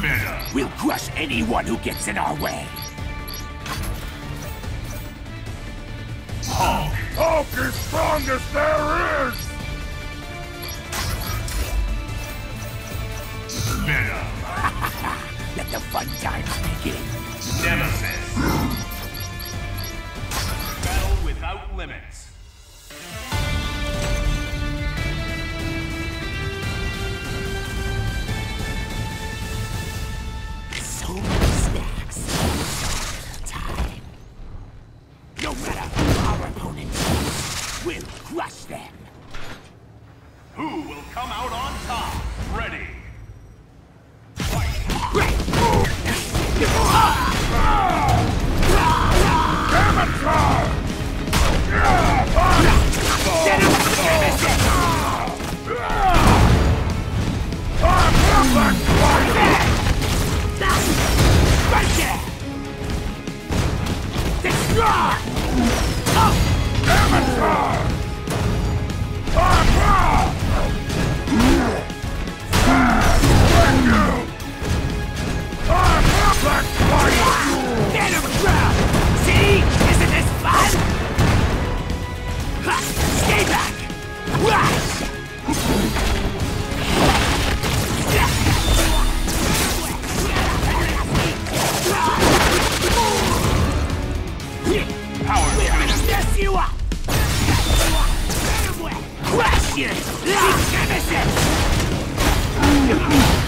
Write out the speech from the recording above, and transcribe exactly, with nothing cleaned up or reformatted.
We'll crush anyone who gets in our way. Hulk! Hulk is strongest there is! Venom! Let the fun times begin. Nemesis! Battle without limits. So many snacks. Time. No matter who our opponents, we'll crush them. Who will come out on top? Ready! Crush you! Nemesis!